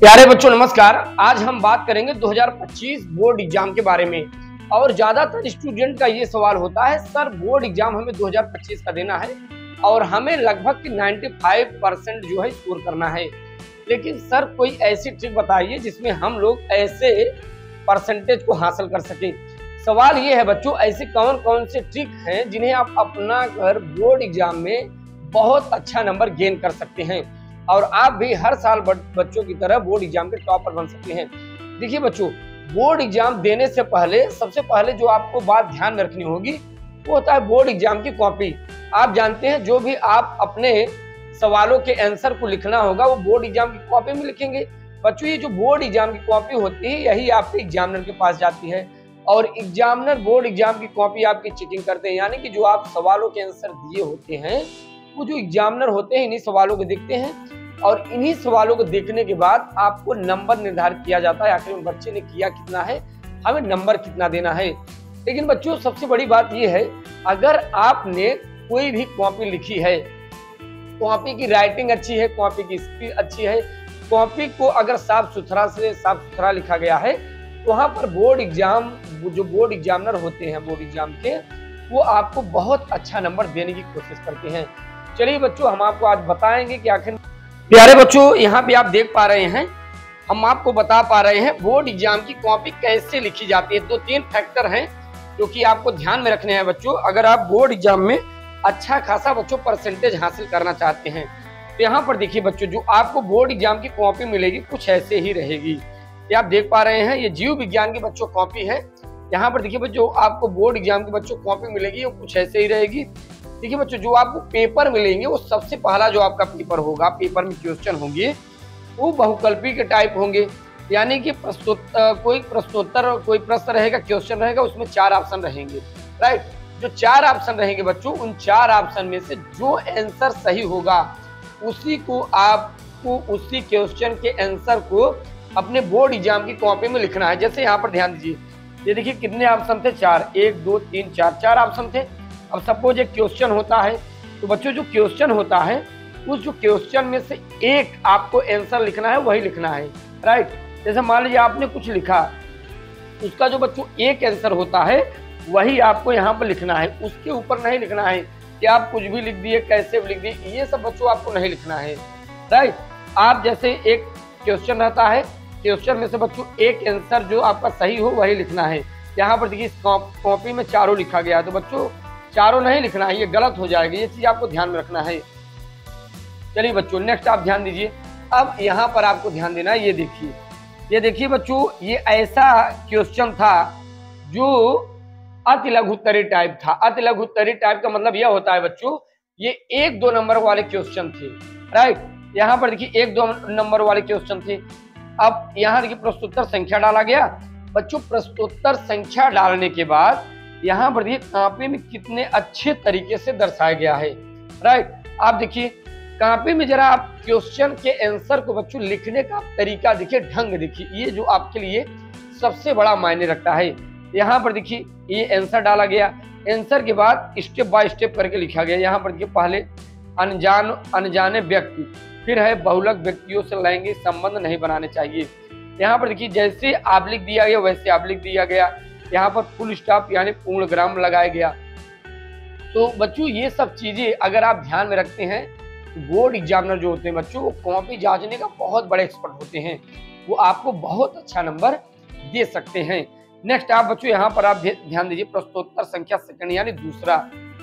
प्यारे बच्चों नमस्कार। आज हम बात करेंगे 2025 बोर्ड एग्जाम के बारे में। और ज्यादातर स्टूडेंट का ये सवाल होता है, सर बोर्ड एग्जाम हमें 2025 का देना है और हमें लगभग 95% जो है स्कोर करना है, लेकिन सर कोई ऐसी ट्रिक बताइए जिसमें हम लोग ऐसे परसेंटेज को हासिल कर सकें। सवाल ये है बच्चों, ऐसे कौन कौन से ट्रिक हैं जिन्हें आप अपना कर बोर्ड एग्जाम में बहुत अच्छा नंबर गेन कर सकते हैं और आप भी हर साल बच्चों की तरह बोर्ड एग्जाम के टॉपर बन सकते हैं। देखिए बच्चों, बोर्ड एग्जाम देने से पहले सबसे पहले जो आपको बात ध्यान में रखनी होगी वो होता है बोर्ड एग्जाम की कॉपी। आप जानते हैं जो भी आप अपने सवालों के आंसर को लिखना होगा वो बोर्ड एग्जाम की कॉपी में लिखेंगे। बच्चों ये जो बोर्ड एग्जाम की कॉपी होती है यही आपके एग्जामिनर के पास जाती है और एग्जामिनर बोर्ड एग्जाम की कॉपी आपकी चेकिंग करते हैं, यानी कि जो आप सवालों के आंसर दिए होते हैं वो जो एग्जामिनर होते हैं इन्हीं सवालों को देखते हैं और इन्हीं सवालों को देखने के बाद आपको नंबर निर्धारित किया जाता है। आखिर में बच्चे ने किया कितना है, हमें नंबर कितना देना है। लेकिन बच्चों सबसे बड़ी बात यह है, अगर आपने कोई भी कॉपी लिखी है, कॉपी की राइटिंग अच्छी है, कॉपी की स्पीड अच्छी है, कॉपी को अगर साफ सुथरा लिखा गया है, वहां पर बोर्ड एग्जाम जो बोर्ड एग्जामिनर होते हैं बोर्ड एग्जाम के, वो आपको बहुत अच्छा नंबर देने की कोशिश करते हैं। चलिए बच्चों, हम आपको आज बताएंगे कि आखिर प्यारे बच्चों यहाँ पे आप देख पा रहे हैं, हम आपको बता पा रहे हैं बोर्ड एग्जाम की कॉपी कैसे लिखी जाती है। तो 3 फैक्टर हैं जो कि आपको ध्यान में रखने हैं बच्चों, अगर आप बोर्ड एग्जाम में अच्छा खासा बच्चों परसेंटेज हासिल करना चाहते हैं। तो यहाँ पर देखिए बच्चों, जो आपको बोर्ड एग्जाम की कॉपी मिलेगी कुछ ऐसे ही रहेगी। ये आप देख पा रहे हैं, ये जीव विज्ञान की बच्चों कॉपी है। यहाँ पर देखिए बच्चों, आपको बोर्ड एग्जाम की बच्चों कॉपी मिलेगी वो कुछ ऐसे ही रहेगी। देखिए बच्चों, जो आपको पेपर मिलेंगे वो सबसे पहला जो आपका पेपर होगा, पेपर में क्वेश्चन होंगे वो बहुकल्पी के टाइप होंगे, यानी कि कोई प्रश्न रहेगा, क्वेश्चन रहेगा, उसमें 4 ऑप्शन रहेंगे, राइट। जो 4 ऑप्शन रहेंगे बच्चों, उन 4 ऑप्शन में से जो आंसर सही होगा उसी क्वेश्चन के आंसर को अपने बोर्ड एग्जाम की कॉपी में लिखना है। जैसे यहाँ पर ध्यान दीजिए, ये देखिए कितने ऑप्शन थे, 4, 1 2 3 4 ऑप्शन थे। अब सपोज एक क्वेश्चन होता है, तो बच्चों जो क्वेश्चन होता है उस जो क्वेश्चन में से एक आपको आंसर लिखना है, वही लिखना है, राइट। जैसे मान लीजिए आपने कुछ लिखा, उसका जो बच्चों एक आंसर होता है वही आपको यहाँ पर लिखना है, उसके ऊपर नहीं लिखना है कि आप कुछ भी लिख दिए, कैसे भी लिख दिए, ये सब बच्चों आपको नहीं लिखना है, राइट। आप जैसे एक क्वेश्चन रहता है, क्वेश्चन में से बच्चों एक आंसर जो आपका सही हो वही लिखना है। यहाँ पर देखिए इस कॉपी में 4 लिखा गया है, तो बच्चों 4 नहीं लिखना है, ये गलत हो जाएगा, ये चीज आपको ध्यान में रखना है। चलिए बच्चों नेक्स्ट आप ध्यान दीजिए। अब यहाँ पर आपको ध्यान देना है, ये देखिए बच्चों, ये ऐसा क्वेश्चन था जो अति लघु उत्तरीय टाइप था। अति लघु उत्तरीय टाइप का मतलब यह होता है बच्चों, ये 1-2 नंबर वाले क्वेश्चन थे, राइट। यहाँ पर देखिए 1-2 नंबर वाले क्वेश्चन थे। अब यहाँ देखिए प्रश्नोत्तर संख्या डाला गया बच्चों। प्रश्नोत्तर संख्या डालने के बाद यहाँ पर देखिए कॉपी में कितने अच्छे तरीके से दर्शाया गया है, राइट। आप देखिए कॉपी में जरा आप क्वेश्चन के आंसर को बच्चों लिखने का तरीका देखिए, ढंग देखिए, ये जो आपके लिए सबसे बड़ा मायने रखता है। यहाँ पर देखिए ये आंसर डाला गया, आंसर के बाद स्टेप बाय स्टेप करके लिखा गया। यहाँ पर देखिए पहले अनजाने व्यक्ति, फिर है बहुलक व्यक्तियों से लैंगिक संबंध नहीं बनाने चाहिए। यहाँ पर देखिए जैसे आप लिख दिया गया वैसे आप लिख दिया गया। यहाँ पर फुल स्टॉप यानी पूर्ण विराम लगाया गया। तो बच्चों ये सब चीजें अगर आप ध्यान में रखते हैं, बोर्ड एग्जामिनर जो होते हैं बच्चों, वो कॉपी जांचने का बहुत बड़े एक्सपर्ट होते हैं, वो आपको बहुत अच्छा नंबर दे सकते हैं। नेक्स्ट आप बच्चों यहाँ पर आप ध्यान दीजिए, प्रश्नोत्तर संख्या सेकंड यानी दूसरा।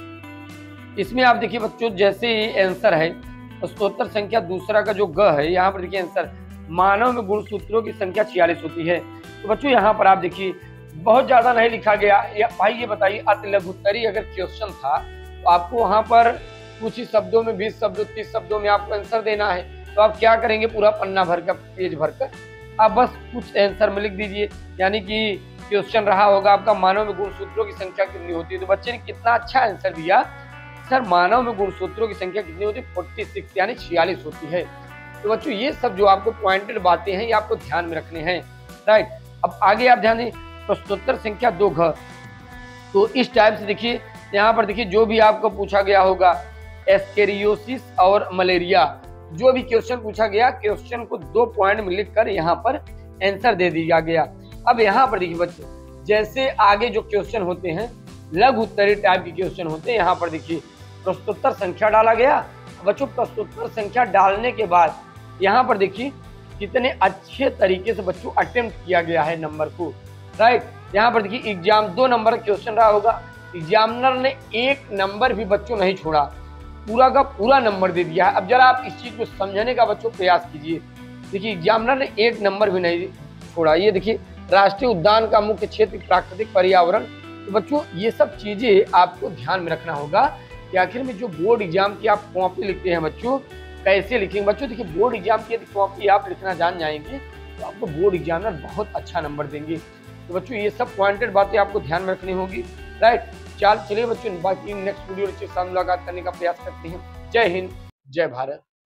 इसमें आप देखिए बच्चों, जैसे ये आंसर है प्रश्नोत्तर संख्या दूसरा का जो ग है, यहाँ पर देखिए आंसर, मानव में गुणसूत्रों की संख्या 46 होती है। तो बच्चों यहाँ पर आप देखिए बहुत ज्यादा नहीं लिखा गया। भाई ये बताइए, अति लघु उत्तरीय अगर क्वेश्चन था तो आपको वहां पर कुछ ही शब्दों में, 20 शब्दों 30 शब्दों में आपको आंसर देना है। तो आप क्या करेंगे, पूरा पन्ना भर का, पेज भर कर आप बस कुछ आंसर में लिख दीजिए। यानी कि क्वेश्चन रहा होगा आपका, मानव में गुणसूत्रों की संख्या कितनी होती है। तो बच्चे ने कितना अच्छा आंसर दिया, सर मानव में गुणसूत्रों की संख्या कितनी होती है, 46 यानी 46 होती है। तो बच्चों ये सब जो आपको पॉइंटेड बातें हैं ये आपको ध्यान में रखने हैं, राइट। अब आगे आप ध्यान दें, प्रश्नोत्तर संख्या 2 घ। तो इस टाइप से देखिए, यहाँ पर देखिए जो भी आपको पूछा गया होगा एस्केरियोसिस और मलेरिया, जो भी क्वेश्चन पूछा गया, क्वेश्चन को 2 पॉइंट में लिखकर यहाँ पर आंसर दे दिया गया। अब यहाँ पर देखिए बच्चों, जैसे आगे जो क्वेश्चन होते हैं लघु उत्तरीय टाइप के क्वेश्चन होते हैं, यहाँ पर देखिए प्रश्नोत्तर संख्या डाला गया। बच्चों प्रश्नोत्तर संख्या डालने के बाद यहाँ पर देखिए कितने अच्छे तरीके से बच्चों अटेम्प्ट किया गया है नंबर को, राइट। यहाँ पर देखिए एग्जाम 2 नंबर का क्वेश्चन रहा होगा, एग्जामिनर ने 1 नंबर भी बच्चों नहीं छोड़ा, पूरा का पूरा नंबर दे दिया है। अब जरा आप इस चीज को समझने का बच्चों प्रयास कीजिए। देखिए एग्जामिनर ने 1 नंबर भी नहीं छोड़ा। ये देखिए राष्ट्रीय उद्यान का मुख्य क्षेत्र प्राकृतिक पर्यावरण। तो बच्चों ये सब चीजें आपको ध्यान में रखना होगा कि आखिर में जो बोर्ड एग्जाम की आप कॉपी लिखते हैं बच्चों, कैसे लिखेंगे। बच्चों देखिए बोर्ड एग्जाम की यदि कॉपी आप लिखना जान जाएंगे तो आपको बोर्ड एग्जामिनर बहुत अच्छा नंबर देंगे। तो बच्चों ये सब पॉइंटेड बातें आपको ध्यान में रखनी होगी, राइट। चलिए बच्चों, बाकी नेक्स्ट वीडियो से साथ मुलाकात करने का प्रयास करते हैं। जय हिंद, जय भारत।